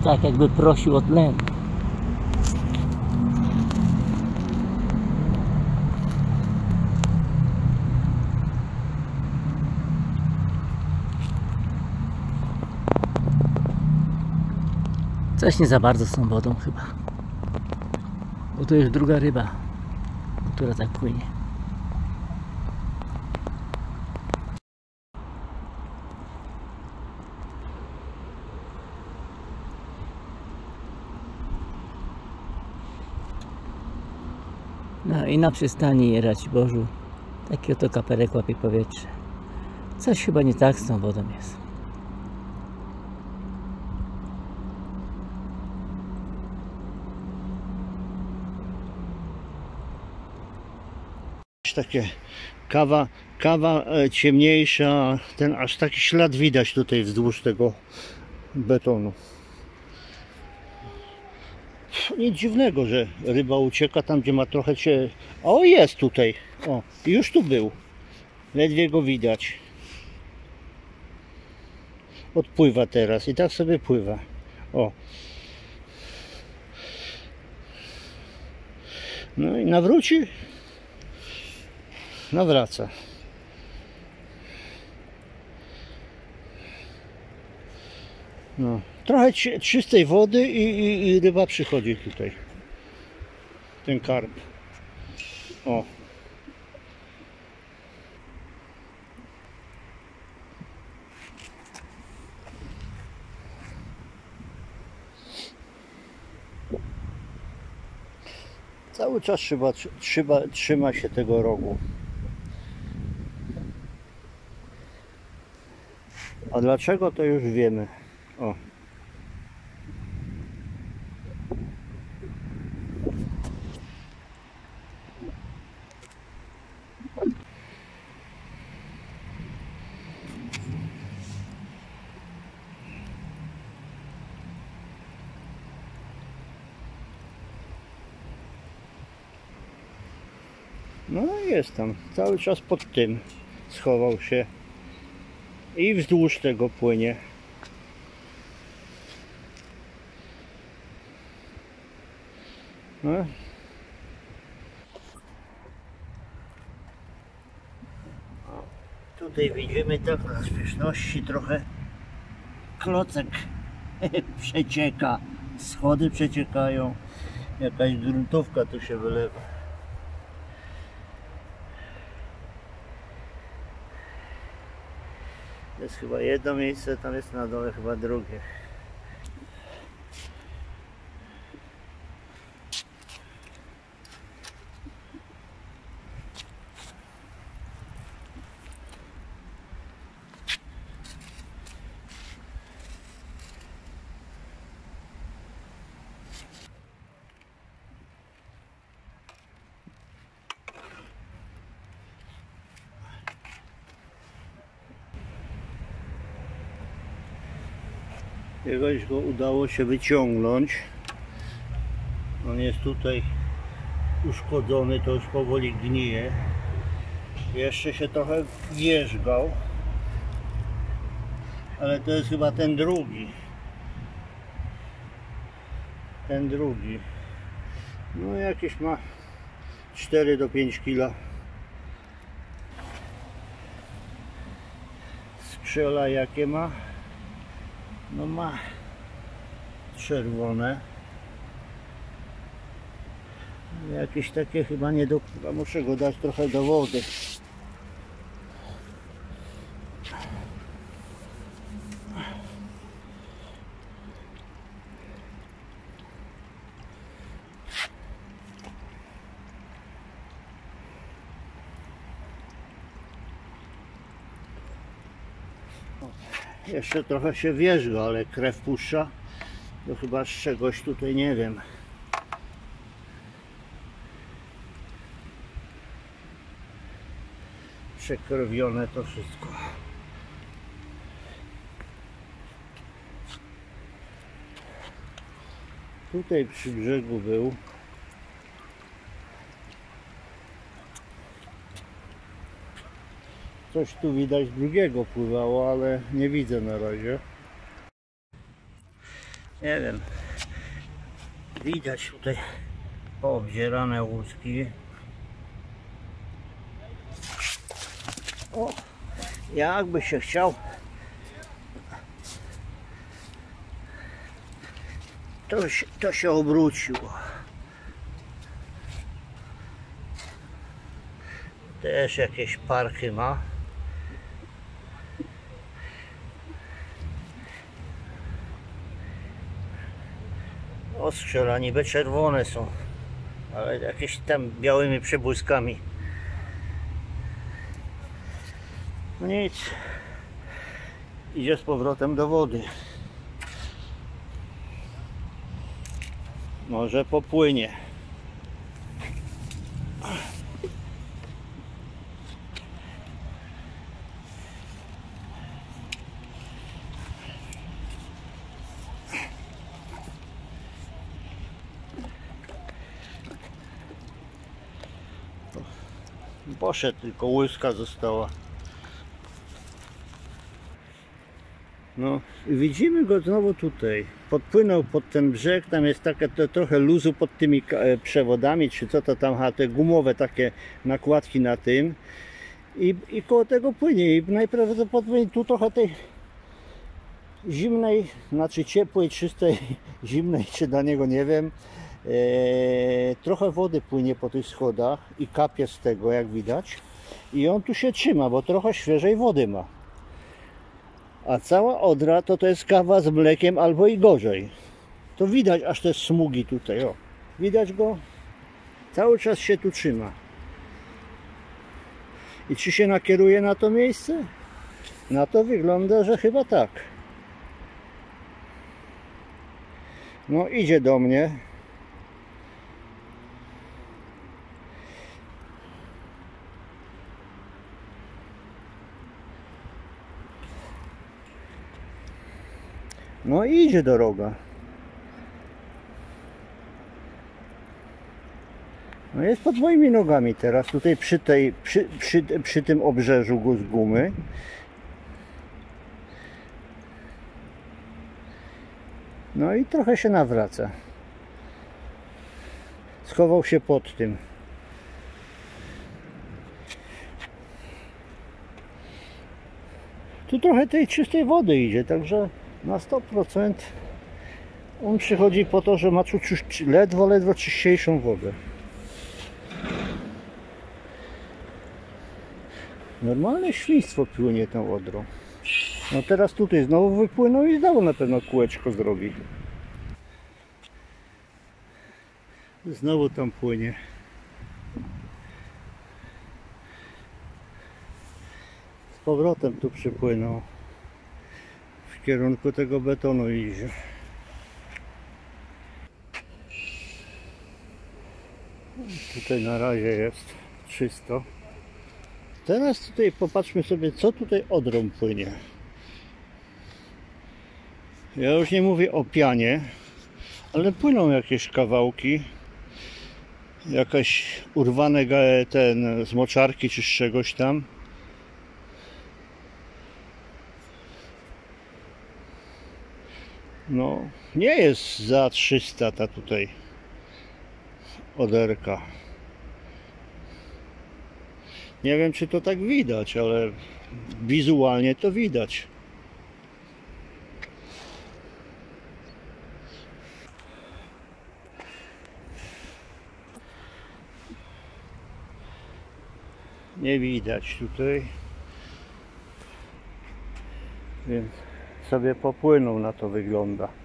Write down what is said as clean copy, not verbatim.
Tak jakby prosił o tlen. Coś nie za bardzo z tą wodą chyba. Bo to już druga ryba, która tak płynie. No i na przystani Raciborzu taki oto kaperek łapie powietrze. Coś chyba nie tak z tą wodą jest. Takie kawa ciemniejsza, ten aż taki ślad widać tutaj wzdłuż tego betonu. Nic dziwnego, że ryba ucieka tam, gdzie ma trochę cię. O, jest tutaj. O, już tu był. Ledwie go widać. Odpływa teraz i tak sobie pływa. O. No i nawróci. Nawraca. No. Trochę czystej wody i ryba przychodzi tutaj. Ten karp. O. Cały czas trzyma się tego rogu. A dlaczego, to już wiemy. O. No jest tam, cały czas pod tym schował się i wzdłuż tego płynie. No. Tutaj widzimy tak na spieszności trochę klocek przecieka, schody przeciekają, jakaś gruntówka tu się wylewa. To jest chyba jedno miejsce, tam jest na dole chyba drugie. Jakoś go udało się wyciągnąć. On jest tutaj uszkodzony, to już powoli gnije. Jeszcze się trochę wierzgał, ale to jest chyba ten drugi. Ten drugi. No jakieś ma 4 do 5 kg. Skrzela jakie ma? No ma czerwone. Jakieś takie chyba nie do... Chyba muszę go dać trochę do wody. Jeszcze trochę się wierzga, ale krew puszcza. To chyba z czegoś tutaj, nie wiem. Przekrwione to wszystko. Tutaj przy brzegu był. Coś tu widać drugiego pływało, ale nie widzę na razie. Nie wiem. Widać tutaj poobdzierane łuski. O, jakby się chciał, to się obróciło. Też jakieś parchy ma. Ostrze niby czerwone są, ale jakieś tam białymi przebłyskami. No nic, idzie z powrotem do wody. Może popłynie. Poszedł, tylko łyska została. No i widzimy go znowu tutaj. Podpłynął pod ten brzeg, tam jest takie trochę luzu pod tymi przewodami, czy co to tam, te gumowe takie nakładki na tym. I koło tego płynie. I najprawdopodobniej tu trochę tej zimnej, znaczy ciepłej, czystej, zimnej, czy dla niego nie wiem. Trochę wody płynie po tych schodach i kapie z tego, jak widać. I on tu się trzyma, bo trochę świeżej wody ma. A cała Odra to jest kawa z mlekiem albo i gorzej. To widać aż te smugi tutaj, o. Widać go? Cały czas się tu trzyma. I czy się nakieruje na to miejsce? Na to wygląda, że chyba tak. No idzie do mnie. No i idzie do roga. No jest pod moimi nogami teraz, tutaj przy tym obrzeżu z gumy. No i trochę się nawraca. Schował się pod tym. Tu trochę tej czystej wody idzie, także na 100% on przychodzi po to, że ma ledwo czyściejszą wodę. Normalne świństwo płynie tą Odrą. No teraz tutaj znowu wypłynął i znowu na pewno kółeczko zrobi. Znowu tam płynie. Z powrotem tu przypłynął. W kierunku tego betonu idzie. Tutaj na razie jest czysto. Teraz tutaj popatrzmy sobie, co tutaj Odrą płynie. Ja już nie mówię o pianie, ale płyną jakieś kawałki, jakaś urwane z moczarki czy z czegoś tam. No, nie jest za 300 ta tutaj Oderka. Nie wiem, czy to tak widać, ale wizualnie to widać. Nie widać tutaj, więc sobie popłynął, na to wygląda.